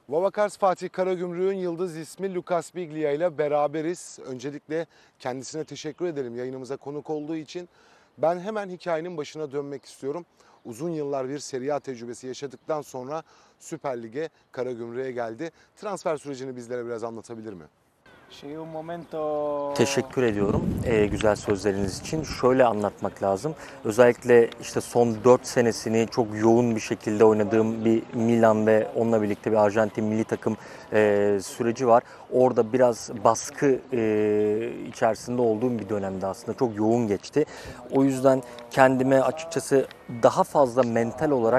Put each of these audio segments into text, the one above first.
Vavakars Fatih Karagümrük'ün yıldız ismi Lucas Biglia ile beraberiz. Öncelikle kendisine teşekkür ederim yayınımıza konuk olduğu için. Ben hemen hikayenin başına dönmek istiyorum. Uzun yıllar bir Serie A tecrübesi yaşadıktan sonra Süper Lig'e, Karagümrük'e geldi. Transfer sürecini bizlere biraz anlatabilir mi? Teşekkür ediyorum güzel sözleriniz için. Şöyle anlatmak lazım. Özellikle işte son 4 senesini çok yoğun bir şekilde oynadığım bir Milan ve onunla birlikte bir Arjantin milli takım süreci var. Orada biraz baskı içerisinde olduğum bir dönemde aslında çok yoğun geçti. O yüzden kendime açıkçası daha fazla mental olarak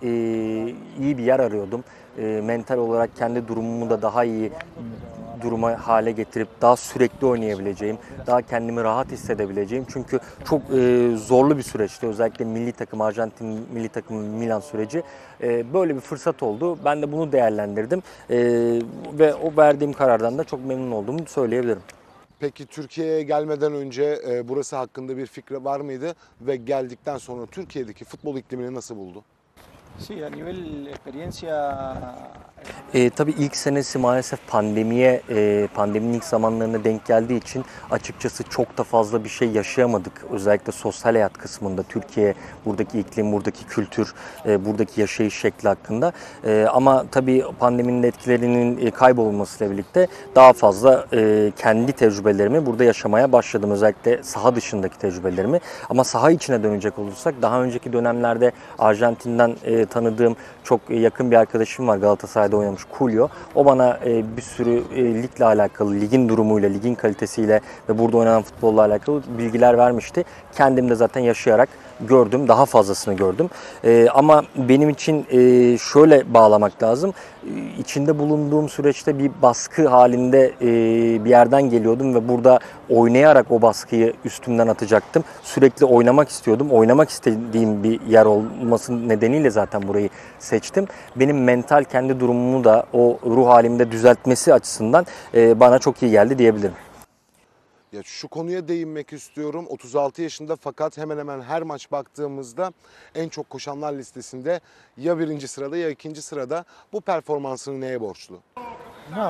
iyi bir yer arıyordum. Mental olarak kendi durumumu da daha iyi duruma hale getirip daha sürekli oynayabileceğim, daha kendimi rahat hissedebileceğim. Çünkü çok zorlu bir süreçti. Özellikle milli takım, Arjantin milli takım Milan süreci. Böyle bir fırsat oldu. Ben de bunu değerlendirdim. Ve o verdiğim karardan da çok memnun olduğumu söyleyebilirim. Peki Türkiye'ye gelmeden önce burası hakkında bir fikri var mıydı? Ve geldikten sonra Türkiye'deki futbol iklimini nasıl buldu? Sí, a nivel experiencia. Tabii ilk senesi maalesef pandeminin ilk zamanlarına denk geldiği için açıkçası çok da fazla bir şey yaşayamadık. Özellikle sosyal hayat kısmında Türkiye, buradaki iklim, buradaki kültür, buradaki yaşayış şekli hakkında. Ama tabii pandeminin etkilerinin kaybolmasıyla birlikte daha fazla kendi tecrübelerimi burada yaşamaya başladım. Özellikle saha dışındaki tecrübelerimi. Ama saha içine dönecek olursak daha önceki dönemlerde Arjantin'den tanıdığım çok yakın bir arkadaşım var, Galatasaray'da oynamış, Julio. O bana bir sürü ligle alakalı, ligin durumuyla, ligin kalitesiyle ve burada oynanan futbolla alakalı bilgiler vermişti. Kendim de zaten yaşayarak gördüm, daha fazlasını gördüm. Ama benim için şöyle bağlamak lazım. İçinde bulunduğum süreçte bir baskı halinde bir yerden geliyordum ve burada oynayarak o baskıyı üstümden atacaktım. Sürekli oynamak istiyordum. Oynamak istediğim bir yer olması nedeniyle zaten burayı seçtim. Benim mental kendi durumumu da o ruh halimde düzeltmesi açısından bana çok iyi geldi diyebilirim. Ya şu konuya değinmek istiyorum. 36 yaşında fakat hemen hemen her maç baktığımızda en çok koşanlar listesinde ya birinci sırada ya ikinci sırada. Bu performansını neye borçlu? No,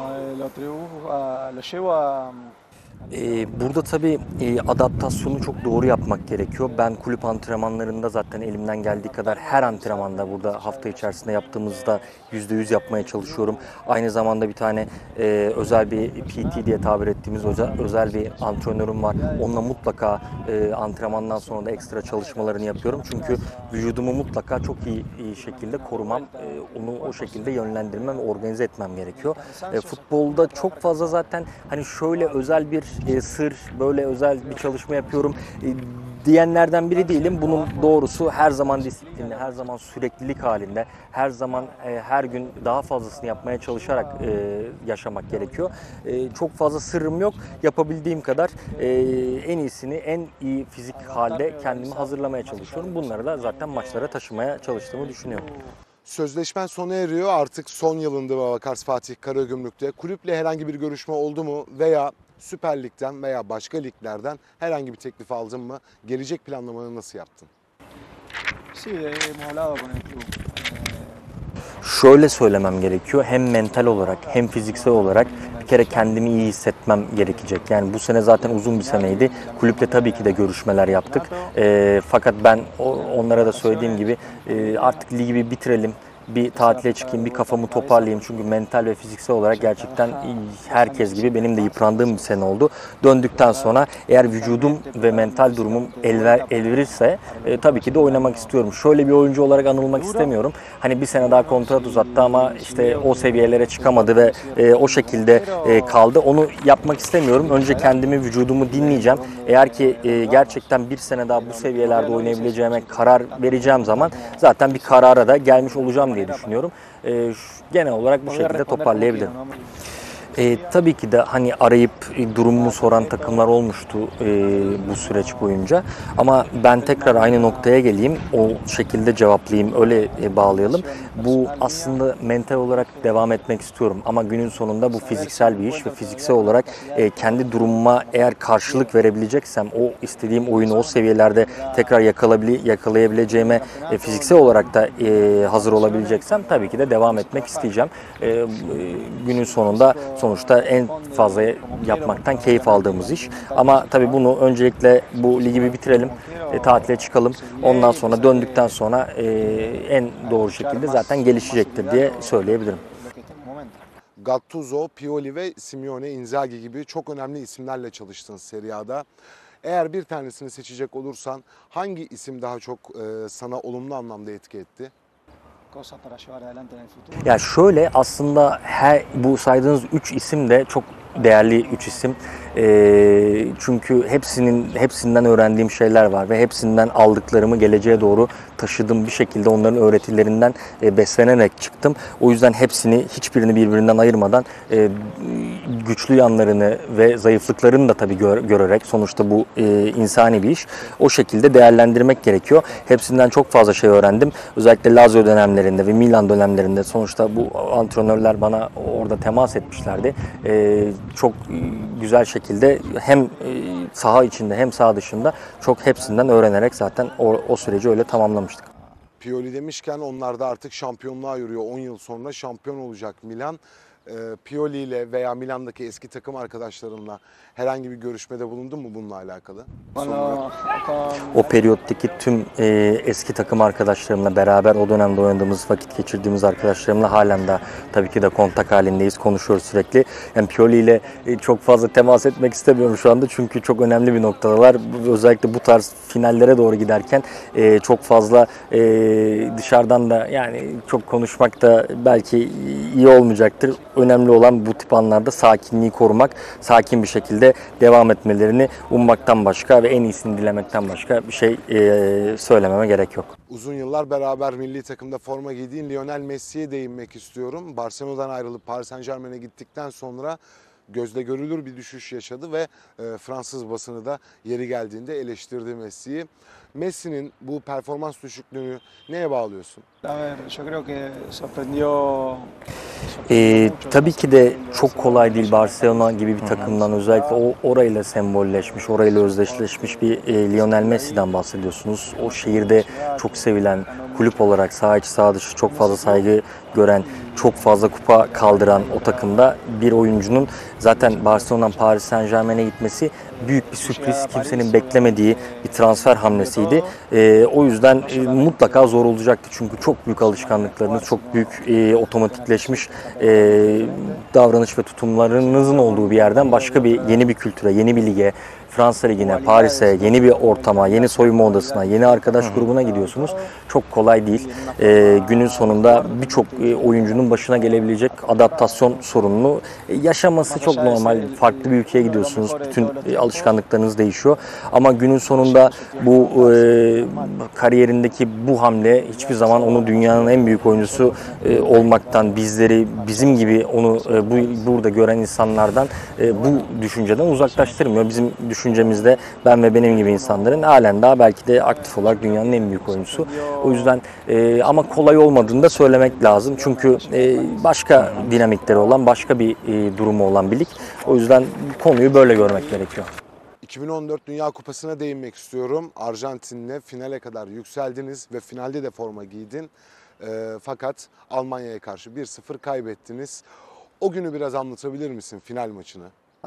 lo llevo a. Burada tabii adaptasyonu çok doğru yapmak gerekiyor. Ben kulüp antrenmanlarında zaten elimden geldiği kadar her antrenmanda burada hafta içerisinde yaptığımızda %100 yapmaya çalışıyorum. Aynı zamanda bir tane özel bir PT diye tabir ettiğimiz özel bir antrenörüm var. Onunla mutlaka antrenmandan sonra da ekstra çalışmalarını yapıyorum. Çünkü vücudumu mutlaka çok iyi şekilde korumam, onu o şekilde yönlendirmem ve organize etmem gerekiyor. Futbolda çok fazla zaten hani şöyle özel bir sır, böyle özel bir çalışma yapıyorum diyenlerden biri değilim. Bunun doğrusu her zaman disiplinli, her zaman süreklilik halinde, her zaman her gün daha fazlasını yapmaya çalışarak yaşamak gerekiyor. Çok fazla sırrım yok. Yapabildiğim kadar en iyisini, en iyi fizik halde kendimi hazırlamaya çalışıyorum. Bunları da zaten maçlara taşımaya çalıştığımı düşünüyorum. Sözleşmen sona eriyor. Artık son yılında Vavakars Fatih Karagümrük'te. Kulüple herhangi bir görüşme oldu mu? Veya Süper Lig'den veya başka liglerden herhangi bir teklif aldın mı? Gelecek planlamanı nasıl yaptın? Sí, hemos hablado con el club. Şöyle söylemem gerekiyor. Hem mental olarak hem fiziksel olarak bir kere kendimi iyi hissetmem gerekecek. Yani bu sene zaten uzun bir seneydi. Kulüple tabii ki de görüşmeler yaptık. Fakat ben onlara da söylediğim gibi artık ligi bir bitirelim. Bir tatile çıkayım, bir kafamı toparlayayım. Çünkü mental ve fiziksel olarak gerçekten herkes gibi benim de yıprandığım bir sene oldu. Döndükten sonra eğer vücudum ve mental durumum el verirse tabii ki de oynamak istiyorum. Şöyle bir oyuncu olarak anılmak istemiyorum. Hani bir sene daha kontrat uzattı ama işte o seviyelere çıkamadı ve o şekilde kaldı. Onu yapmak istemiyorum. Önce kendimi, vücudumu dinleyeceğim. Eğer ki gerçekten bir sene daha bu seviyelerde oynayabileceğime karar vereceğim zaman zaten bir karara da gelmiş olacağım diye düşünüyorum. Genel olarak bu şekilde toparlayabilirim. Tabii ki de hani arayıp durumumu soran takımlar olmuştu bu süreç boyunca. Ama ben tekrar aynı noktaya geleyim, o şekilde cevaplayayım, öyle bağlayalım. Bu aslında mental olarak devam etmek istiyorum ama günün sonunda bu fiziksel bir iş ve fiziksel olarak kendi durumuma eğer karşılık verebileceksem, o istediğim oyunu o seviyelerde tekrar yakalayabileceğime fiziksel olarak da hazır olabileceksem tabii ki de devam etmek isteyeceğim. Günün sonunda sonuçta en fazla yapmaktan keyif aldığımız iş. Ama tabii bunu öncelikle bu ligi bir bitirelim, tatile çıkalım. Ondan sonra döndükten sonra en doğru şekilde zaten gelişecektir diye söyleyebilirim. Gattuso, Pioli ve Simeone, Inzaghi gibi çok önemli isimlerle çalıştın Serie A'da. Eğer bir tanesini seçecek olursan hangi isim daha çok sana olumlu anlamda etki etti? Ya şöyle aslında bu saydığınız 3 isim de çok değerli 3 isim. Çünkü hepsinden öğrendiğim şeyler var ve hepsinden aldıklarımı geleceğe doğru taşıdım, bir şekilde onların öğretilerinden beslenerek çıktım. O yüzden hiçbirini birbirinden ayırmadan güçlü yanlarını ve zayıflıklarını da tabii görerek, sonuçta bu insani bir iş, o şekilde değerlendirmek gerekiyor. Hepsinden çok fazla şey öğrendim. Özellikle Lazio dönemlerinde ve Milan dönemlerinde sonuçta bu antrenörler bana orada temas etmişlerdi. Çok güzel şekilde hem saha içinde hem saha dışında çok hepsinden öğrenerek zaten o süreci öyle tamamlamıştık. Pioli demişken onlar da artık şampiyonluğa yürüyor. 10 yıl sonra şampiyon olacak Milan. Pioli ile veya Milan'daki eski takım arkadaşlarınla herhangi bir görüşmede bulundun mu bununla alakalı? O periyottaki tüm eski takım arkadaşlarımla beraber o dönemde oynadığımız, vakit geçirdiğimiz arkadaşlarımla halen de tabii ki de kontak halindeyiz, konuşuyoruz sürekli. Yani Pioli ile çok fazla temas etmek istemiyorum şu anda çünkü çok önemli bir noktadalar. Özellikle bu tarz finallere doğru giderken çok fazla dışarıdan da yani çok konuşmak da belki iyi olmayacaktır. Önemli olan bu tip anlarda sakinliği korumak, sakin bir şekilde devam etmelerini ummaktan başka ve en iyisini dilemekten başka bir şey söylememe gerek yok. Uzun yıllar beraber milli takımda forma giydiğin Lionel Messi'ye değinmek istiyorum. Barcelona'dan ayrılıp Paris Saint-Germain'e gittikten sonra gözle görülür bir düşüş yaşadı ve Fransız basını da yeri geldiğinde eleştirdi Messi'yi. Messi'nin bu performans düşüklüğünü neye bağlıyorsun? Tabii ki de çok kolay değil, Barcelona gibi bir takımdan, özellikle orayla sembolleşmiş, orayla özdeşleşmiş bir Lionel Messi'den bahsediyorsunuz. O şehirde çok sevilen, kulüp olarak saha içi saha dışı çok fazla saygı gören, çok fazla kupa kaldıran o takımda bir oyuncunun zaten Barcelona'dan Paris Saint-Germain'e gitmesi büyük bir sürpriz, kimsenin beklemediği bir transfer hamlesiydi. O yüzden mutlaka zor olacaktı çünkü çok büyük alışkanlıklarınız, çok büyük otomatikleşmiş davranış ve tutumlarınızın olduğu bir yerden başka yeni bir kültüre, yeni bir lige, Fransa Ligi'ne, Paris'e, yeni bir ortama, yeni soyunma odasına, yeni arkadaş grubuna gidiyorsunuz. Çok kolay değil. Günün sonunda birçok oyuncunun başına gelebilecek adaptasyon sorununu yaşaması çok normal. Farklı bir ülkeye gidiyorsunuz. Bütün alışkanlıklarınız değişiyor. Ama günün sonunda bu kariyerindeki bu hamle hiçbir zaman onu dünyanın en büyük oyuncusu olmaktan, bizim gibi onu burada gören insanlardan bu düşünceden uzaklaştırmıyor. Bizim düşüncemizde ben ve benim gibi insanların halen daha belki de aktif olarak dünyanın en büyük oyuncusu. O yüzden ama kolay olmadığını da söylemek lazım. Çünkü başka dinamikleri olan, başka bir durumu olan bir lig. O yüzden konuyu böyle görmek gerekiyor. 2014 Dünya Kupası'na değinmek istiyorum. Arjantin'le finale kadar yükseldiniz ve finalde de forma giydin. Fakat Almanya'ya karşı 1-0 kaybettiniz. O günü biraz anlatabilir misin, final maçını?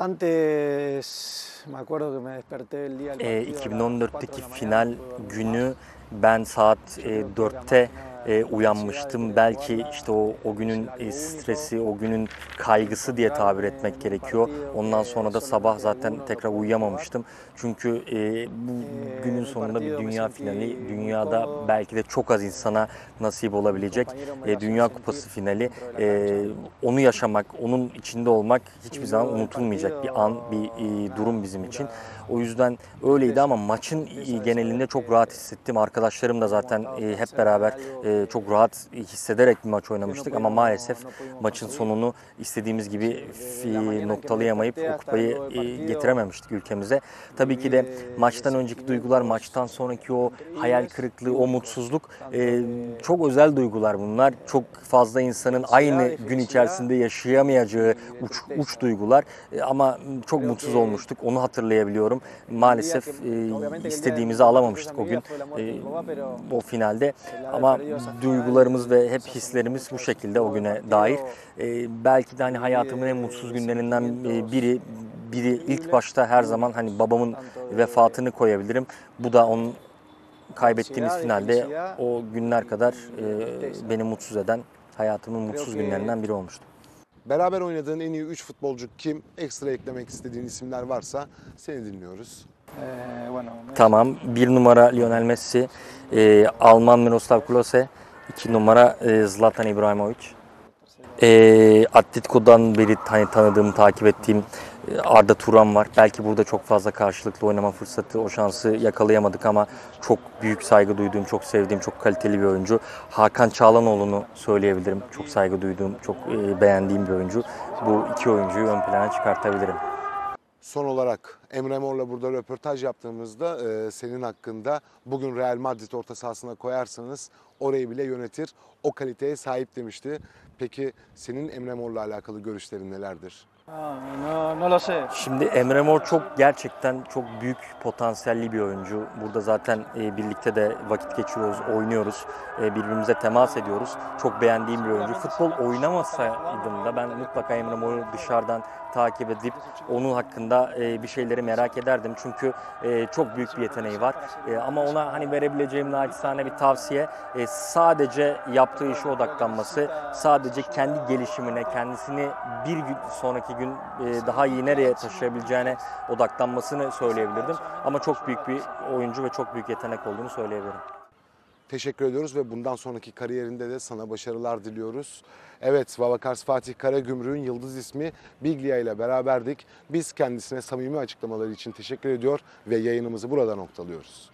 2014'teki final günü ben saat 4'te uyanmıştım. Belki işte o günün stresi, o günün kaygısı diye tabir etmek gerekiyor. Ondan sonra da sabah zaten tekrar uyuyamamıştım. Çünkü bu günün sonunda bir dünya finali, dünyada belki de çok az insana nasip olabilecek Dünya Kupası finali. Onu yaşamak, onun içinde olmak hiçbir zaman unutulmayacak bir an, bir durum bizim için. O yüzden öyleydi ama maçın genelinde çok rahat hissettim. Arkadaşlar arkadaşlarım da zaten hep beraber çok rahat hissederek bir maç oynamıştık ama maalesef maçın sonunu istediğimiz gibi noktalayamayıp o kupayı getirememiştik ülkemize. Tabii ki de maçtan önceki duygular, maçtan sonraki o hayal kırıklığı, o mutsuzluk çok özel duygular bunlar. Çok fazla insanın aynı gün içerisinde yaşayamayacağı uç duygular ama çok mutsuz olmuştuk. Onu hatırlayabiliyorum. Maalesef istediğimizi alamamıştık o gün o finalde ama duygularımız ve hep hislerimiz bu şekilde o güne dair. Belki de hani hayatımın en mutsuz günlerinden biri ilk başta her zaman hani babamın vefatını koyabilirim. Bu da onun kaybettiğimiz finalde o günler kadar beni mutsuz eden hayatımın mutsuz günlerinden biri olmuştu. Beraber oynadığın en iyi 3 futbolcu kim? Ekstra eklemek istediğin isimler varsa seni dinliyoruz. Bueno, Tamam. 1 numara Lionel Messi, Alman Miroslav Klose, 2 numara Zlatan İbrahimovic. Atletico'dan beri tanıdığım, takip ettiğim Arda Turan var. Belki burada çok fazla karşılıklı oynama fırsatı, o şansı yakalayamadık ama çok büyük saygı duyduğum, çok sevdiğim, çok kaliteli bir oyuncu. Hakan Çağlanoğlu'nu söyleyebilirim. Çok saygı duyduğum, çok beğendiğim bir oyuncu. Bu iki oyuncuyu ön plana çıkartabilirim. Son olarak Emre Mor'la burada röportaj yaptığımızda senin hakkında bugün Real Madrid orta sahasına koyarsanız orayı bile yönetir. O kaliteye sahip demişti. Peki senin Emre Mor'la alakalı görüşlerin nelerdir? no lo sé. Şimdi Emre Mor gerçekten çok büyük potansiyelli bir oyuncu. Burada zaten birlikte de vakit geçiriyoruz, oynuyoruz, birbirimize temas ediyoruz. Çok beğendiğim bir oyuncu. Futbol oynamasaydım da ben mutlaka Emre Mor'u dışarıdan takip edip onun hakkında bir şeyleri merak ederdim. Çünkü çok büyük bir yeteneği var. Ama ona hani verebileceğim naçizane bir tavsiye sadece yaptığı işe odaklanması, sadece kendi gelişimine, kendisini bir gün sonraki gün daha iyi nereye taşıyabileceğine odaklanmasını söyleyebilirdim. Ama çok büyük bir oyuncu ve çok büyük yetenek olduğunu söyleyebilirim. Teşekkür ediyoruz ve bundan sonraki kariyerinde de sana başarılar diliyoruz. Evet, Vavakars Fatih Karagümrük'ün yıldız ismi Biglia ile beraberdik. Biz kendisine samimi açıklamaları için teşekkür ediyor ve yayınımızı burada noktalıyoruz.